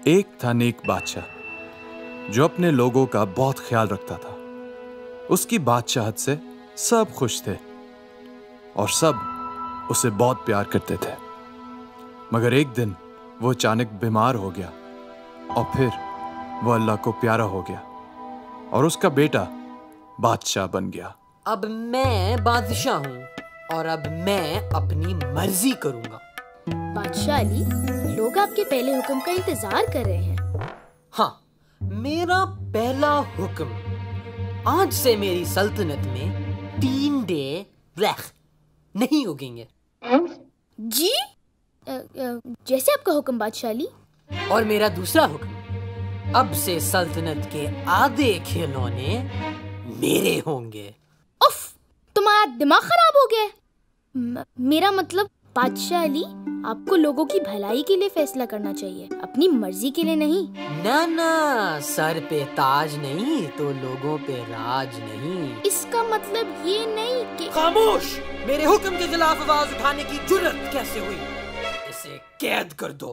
एक था नेक बादशाह जो अपने लोगों का बहुत ख्याल रखता था। उसकी बादशाहत से सब खुश थे और सब उसे बहुत प्यार करते थे। मगर एक दिन वो अचानक बीमार हो गया और फिर वो अल्लाह को प्यारा हो गया और उसका बेटा बादशाह बन गया। अब मैं बादशाह हूँ और अब मैं अपनी मर्जी करूँगा। बादशाह अली, लोग आपके पहले हुक्म का इंतजार कर रहे हैं। हाँ, मेरा पहला हुक्म, आज से मेरी सल्तनत में 3 डे नहीं उगेंगे। जी? जैसे आपका हुक्म बादशाह अली। और मेरा दूसरा हुक्म, अब से सल्तनत के आधे खिलौने मेरे होंगे। उफ, तुम्हारा दिमाग खराब हो गया। मेरा मतलब बादशाह अली, आपको लोगों की भलाई के लिए फैसला करना चाहिए, अपनी मर्जी के लिए नहीं। ना ना, सर पे ताज नहीं तो लोगों पे राज नहीं। इसका मतलब ये नहीं कि... खामोश! मेरे हुक्म के खिलाफ आवाज उठाने की जुर्रत कैसे हुई? इसे कैद कर दो।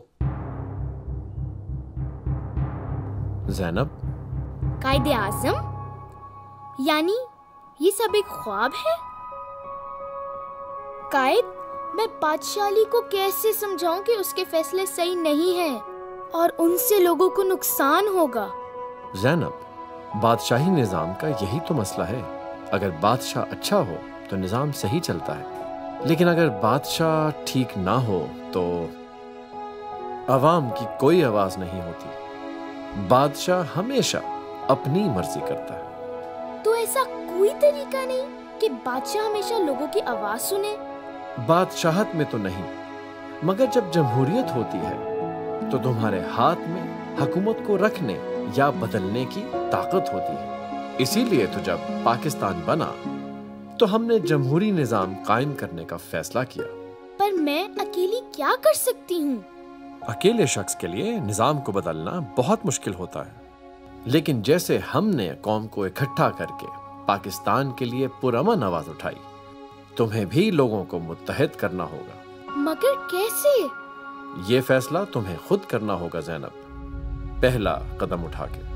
ज़ैनब, कायदे आज़म, यानी ये सब एक ख्वाब है? कायद, मैं बादशाह अली को कैसे समझाऊं कि उसके फैसले सही नहीं हैं और उनसे लोगों को नुकसान होगा? ज़ैनब, बादशाही निज़ाम का यही तो मसला है। अगर बादशाह अच्छा हो तो निज़ाम सही चलता है, लेकिन अगर बादशाह ठीक ना हो तो अवाम की कोई आवाज नहीं होती। बादशाह हमेशा अपनी मर्जी करता है। तो ऐसा कोई तरीका नहीं कि बादशाह हमेशा लोगों की आवाज सुने? बादशाहत में तो नहीं, मगर जब जमहूरियत होती है तो तुम्हारे हाथ में हुकूमत को रखने या बदलने की ताकत होती है। इसीलिए तो जब पाकिस्तान बना तो हमने जमहूरी निजाम कायम करने का फैसला किया। पर मैं अकेली क्या कर सकती हूँ? अकेले शख्स के लिए निजाम को बदलना बहुत मुश्किल होता है, लेकिन जैसे हमने कौम को इकट्ठा करके पाकिस्तान के लिए पुरअमन आवाज उठाई, तुम्हें भी लोगों को मुत्तहिद करना होगा। मगर कैसे? ये फैसला तुम्हें खुद करना होगा ज़ैनब, पहला कदम उठा के।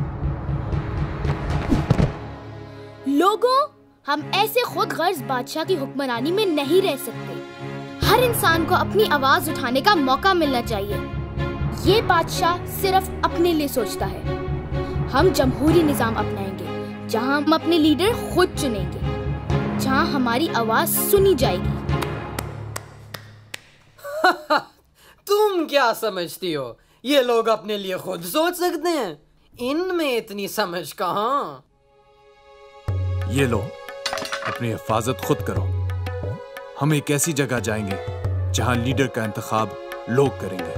लोगों, हम ऐसे खुद गर्ज बादशाह की हुक्मरानी में नहीं रह सकते। हर इंसान को अपनी आवाज उठाने का मौका मिलना चाहिए। ये बादशाह सिर्फ अपने लिए सोचता है। हम जमहूरी निजाम अपनाएंगे जहां हम अपने लीडर खुद चुनेंगे, जहां हमारी आवाज सुनी जाएगी। तुम क्या समझती हो ये लोग अपने लिए खुद सोच सकते हैं? इनमें इतनी समझ कहां? ये लो, अपनी हिफाजत खुद करो। हम एक ऐसी जगह जाएंगे जहां लीडर का इंतखाब लोग करेंगे।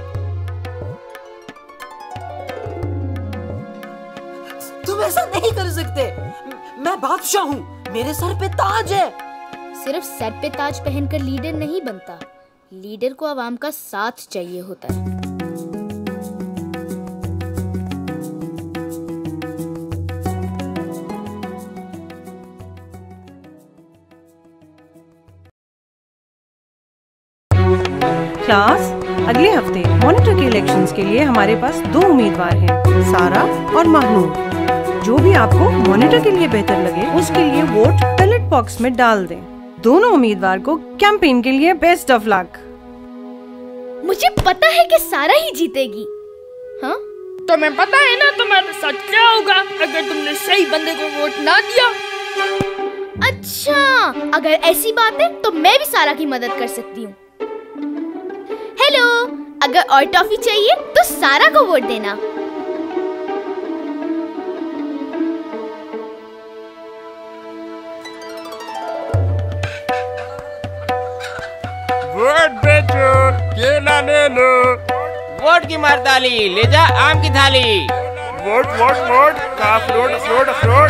तुम ऐसा नहीं कर सकते। मैं बादशाह हूँ, मेरे सर पे ताज है। सिर्फ सर पे ताज पहनकर लीडर नहीं बनता, लीडर को आवाम का साथ चाहिए होता है। क्लास, अगले हफ्ते मॉनिटर के इलेक्शंस के लिए हमारे पास 2 उम्मीदवार हैं, सारा और महनूर। जो भी आपको मॉनिटर के लिए बेहतर लगे उसके लिए वोट बैलेट बॉक्स में डाल दें। दोनों उम्मीदवार को कैंपेन के लिए बेस्ट ऑफ लक। मुझे पता है कि सारा ही जीतेगी। हाँ? तुम्हें पता है ना तुम्हारे साथ क्या होगा अगर तुमने सही बंदे को वोट ना दिया? अच्छा, अगर ऐसी बात है तो मैं भी सारा की मदद कर सकती हूँ। हेलो, अगर और टॉफी चाहिए तो सारा को वोट देना। वोट बेचो, केला ले लो। वोट की मर्दाली, ले जा आम की थाली। वोट वोट वोट, अखरोट अखरोट अखरोट।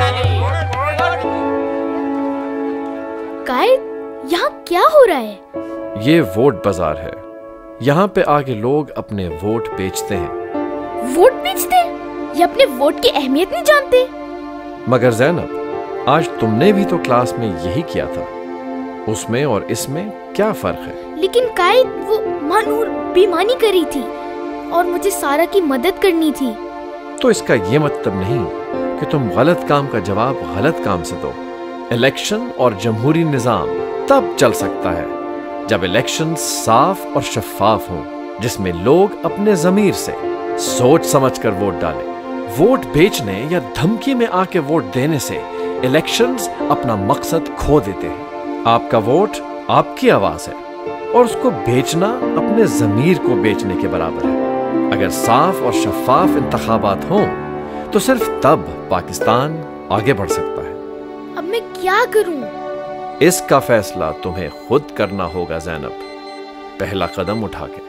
कायद, यहाँ क्या हो रहा है? ये वोट बाजार है। यहाँ पे आके लोग अपने वोट बेचते हैं। वोट बेचते? ये अपने वोट की अहमियत नहीं जानते। मगर ज़ैनब, आज तुमने भी तो क्लास में यही किया था। उसमें और इसमें क्या फर्क है? लेकिन कायद, वो मानूर बेईमानी करी थी। और मुझे सारा की मदद करनी थी। तो इसका ये मतलब नहीं कि तुम गलत काम का जवाब गलत काम से दो। इलेक्शन और जमहूरी निजाम तब चल सकता है जब इलेक्शन साफ और शफाफ हो, जिसमें लोग अपने जमीर से सोच समझकर वोट डालें। वोट बेचने या धमकी में आके वोट देने से इलेक्शंस अपना मकसद खो देते हैं। आपका वोट आपकी आवाज है और उसको बेचना अपने जमीर को बेचने के बराबर है। अगर साफ और शफाफ इंतखाबात हों तो सिर्फ तब पाकिस्तान आगे बढ़ सकता है। अब मैं क्या करूं? इसका फैसला तुम्हें खुद करना होगा ज़ैनब, पहला कदम उठा के।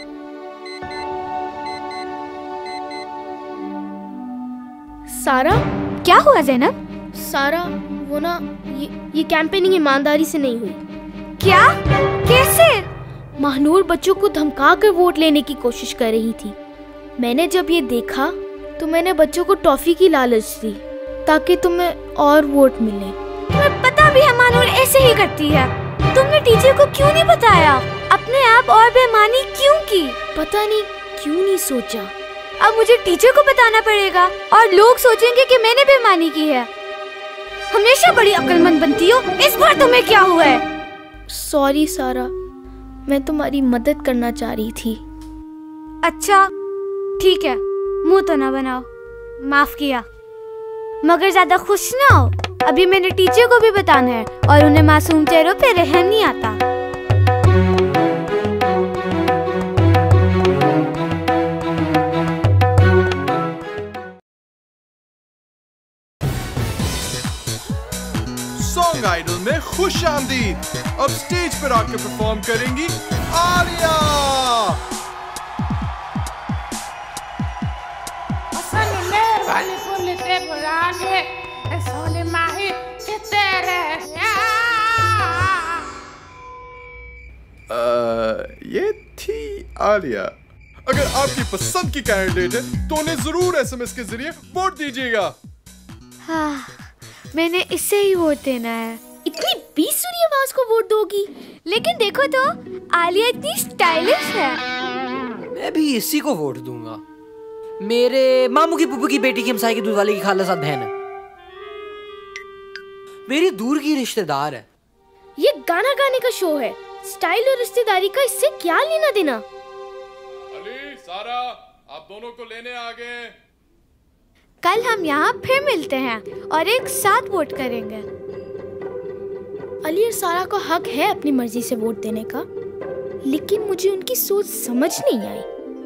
सारा, क्या हुआ ज़ैनब? सारा, वो ना ये कैंपेनिंग ईमानदारी से नहीं हुई। क्या? कैसे? महानूर बच्चों को धमका कर वोट लेने की कोशिश कर रही थी। मैंने जब ये देखा तो मैंने बच्चों को टॉफी की लालच दी ताकि तुम्हें और वोट मिले। तुम्हें पता भी है महानूर ऐसे ही करती है। तुमने टीचर को क्यों नहीं बताया? अपने आप और बेईमानी क्यों की? पता नहीं क्यों नहीं सोचा। अब मुझे टीचर को बताना पड़ेगा और लोग सोचेंगे कि मैंने बेईमानी की है। हमेशा बड़ी अक्लमंद बनती हो, इस बार तुम्हें क्या हुआ है? सॉरी सारा, मैं तुम्हारी मदद करना चाह रही थी। अच्छा ठीक है, मुंह तो ना बनाओ, माफ किया। मगर ज्यादा खुश ना हो, अभी मैंने टीचर को भी बताना है और उन्हें मासूम चेहरों पे रहम नहीं आता। सॉन्ग आइडल में खुश आमदीद। अब स्टेज पर आकर परफॉर्म करेंगी आलिया। ये थी आलिया। अगर आपकी पसंद की कैंडिडेट है तो उन्हें जरूर एसएमएस के जरिए वोट दीजिएगा। हाँ, मैंने इससे ही वोट देना है। इतनी बेसुरी आवाज को वोट दोगी? लेकिन देखो तो, आलिया इतनी स्टाइलिश है। मैं भी इसी को वोट दूंगा। मेरे मामू की पुप्पू की बेटी की हमसाई की दूध वाले की खालाजाद बहन है, मेरी दूर की रिश्तेदार है। ये गाना गाने का शो है, स्टाइल और रिश्तेदारी का इससे क्या लेना देना? अली, सारा, आप दोनों को लेने आ गए। कल हम यहाँ फिर मिलते हैं और एक साथ वोट करेंगे। अली और सारा का हक है अपनी मर्जी से वोट देने का, लेकिन मुझे उनकी सोच समझ नहीं आई।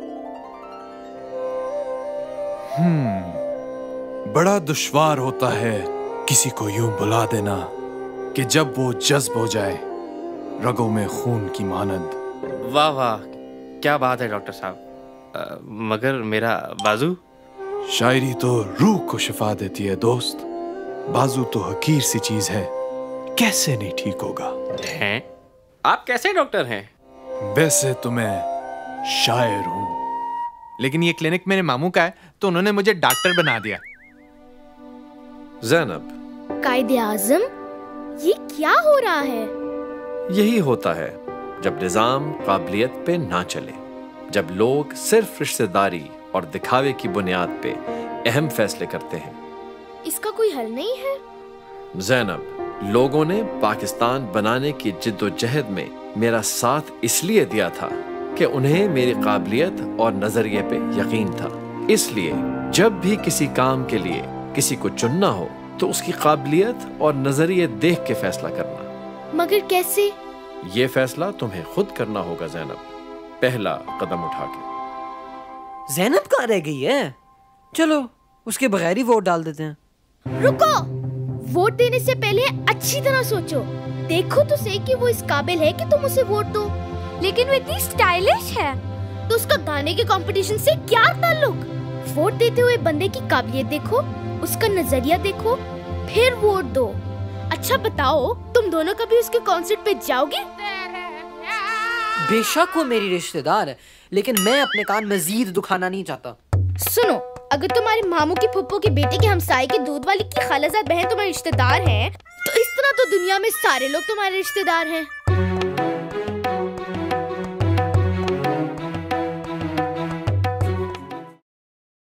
बड़ा दुश्वार होता है किसी को यूं बुला देना कि जब वो जज्ब हो जाए रगों में खून की मानंद। वाह वाह, क्या बात है डॉक्टर साहब। मगर मेरा बाजू? शायरी तो रूह को शिफा देती है दोस्त, बाजू तो हकीर सी चीज है, कैसे नहीं ठीक होगा। हैं? आप कैसे डॉक्टर हैं? वैसे तो मैं शायर हूँ, लेकिन ये क्लिनिक मेरे मामू का है तो उन्होंने मुझे डॉक्टर बना दिया। ज़ैनब, कायदे आज़म, ये क्या हो रहा है? यही होता है जब निजाम काबिलियत पे ना चले, जब लोग सिर्फ रिश्तेदारी और दिखावे की बुनियाद पे अहम फैसले करते हैं। इसका कोई हल नहीं है? ज़ैनब, लोगों ने पाकिस्तान बनाने की जिद्दोजहद में मेरा साथ इसलिए दिया था कि उन्हें मेरी काबिलियत और नजरिए पे यकीन था। इसलिए जब भी किसी काम के लिए किसी को चुनना हो तो उसकी काबिलियत और नजरिए देख के फैसला करना। मगर कैसे? ये फैसला तुम्हें खुद करना होगा ज़ैनब, पहला कदम उठा के। ज़ैनब कहाँ रह गई है? चलो उसके बगैर ही वोट डाल देते हैं। रुको, वोट देने से पहले अच्छी तरह सोचो। देखो तो सही कि वो इस काबिल है कि तुम उसे वोट दो। लेकिन वो इतनी स्टाइलिश है। तो उसका गाने के कंपटीशन से क्या ताल्लुक? वोट देते हुए बंदे की काबिलियत देखो, उसका नजरिया देखो, फिर वोट दो। अच्छा बताओ, तुम दोनों कभी उसके कॉन्सर्ट पे जाओगे? बेशक वो मेरी रिश्तेदार है, लेकिन मैं अपने कान मजीद दुखाना नहीं चाहता। सुनो, अगर तुम्हारे मामू की फुप्पो के बेटे के हमसाये की दूध वाली की खालाजाद बहन तुम्हारे रिश्तेदार हैं, तो इस तरह तो दुनिया में सारे लोग तुम्हारे रिश्तेदार हैं।